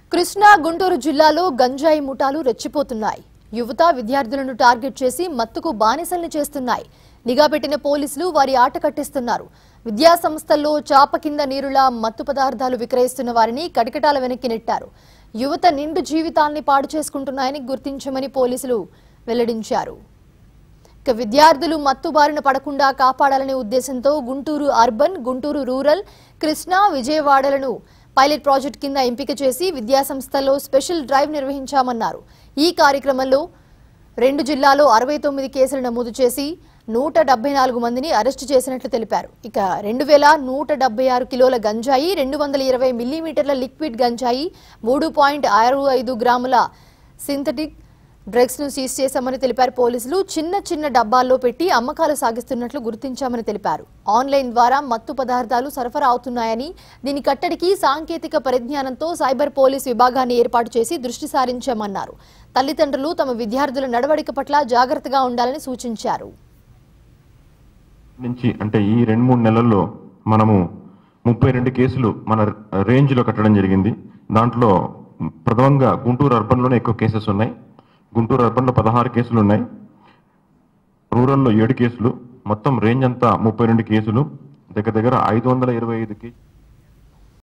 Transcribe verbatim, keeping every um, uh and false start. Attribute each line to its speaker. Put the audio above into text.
Speaker 1: కృష్ణా గుంటూరు జిల్లాలో గంజాయి ముఠాలు రెచ్చిపోతున్నాయి. యువత విద్యార్థులను టార్గెట్ చేసి మత్తుకు బానిసల్ని చేస్తున్నాయి. నిఘా పెట్టిన పోలీసులు వారి ఆట కట్టిస్తున్నారు. విద్యా సంస్థల్లో చాప కింద నీరులా మత్తు పదార్థాలు విక్రయిస్తున్న వారిని కటకటాల వెనక్కి నెట్టారు. యువత నిండు జీవితాల్ని పాడు చేసుకుంటున్నాయని గుర్తించమని పోలీసులు వెల్లడించారు. ఇక విద్యార్థులు మత్తు బారిన పడకుండా కాపాడాలనే ఉద్దేశంతో గుంటూరు అర్బన్, గుంటూరు రూరల్, కృష్ణా, విజయవాడలను పైలట్ ప్రాజెక్ట్ కింద ఎంపిక చేసి విద్యా సంస్థల్లో స్పెషల్ డ్రైవ్ నిర్వహించామన్నారు. ఈ కార్యక్రమంలో రెండు జిల్లాలో అరవై తొమ్మిది కేసులు నమోదు చేసి నూట డెబ్బై నాలుగు మందిని అరెస్టు చేసినట్లు తెలిపారు. ఇక రెండు వేల నూట డెబ్బై ఆరు కిలోల గంజాయి, రెండు వందల ఇరవై మిల్లీమీటర్ల లిక్విడ్ గంజాయి, మూడు పాయింట్ ఆరు ఐదు గ్రాముల సింథటిక్ డ్రగ్స్ ను సీజ్ చేశామని తెలిపారు. పోలీసులు చిన్న చిన్న డబ్బాల్లో పెట్టి అమ్మకాలు సాగిస్తున్నట్లు గుర్తించామని తెలిపారు. ఆన్లైన్ ద్వారా మత్తు పదార్థాలు సరఫరా అవుతున్నాయని, దీని కట్టడికి సాంకేతిక పరిజ్ఞానంతో సైబర్ పోలీస్ విభాగాన్ని ఏర్పాటు చేసి దృష్టి సారించామన్నారు. తల్లిదండ్రులు తమ విద్యార్థుల నడవడిక పట్ల జాగ్రత్తగా ఉండాలని సూచించారు.
Speaker 2: నుంచి అంటే ఈ రెండు మూడు నెలల్లో మనము ముప్పై రెండు కేసులు మన రేంజ్ లో కట్టడం జరిగింది. దాంట్లో ప్రధానంగా గుంటూరు అర్బన్ లోనే ఎక్కువ కేసెస్ ఉన్నాయి. గుంటూరు అర్బన్ లో పదహారు కేసులు ఉన్నాయి, రూరల్లో ఏడు కేసులు, మొత్తం రేంజ్ అంతా ముప్పై రెండు కేసులు, దగ్గర దగ్గర ఐదు వందల ఇరవై ఐదు కేసులు.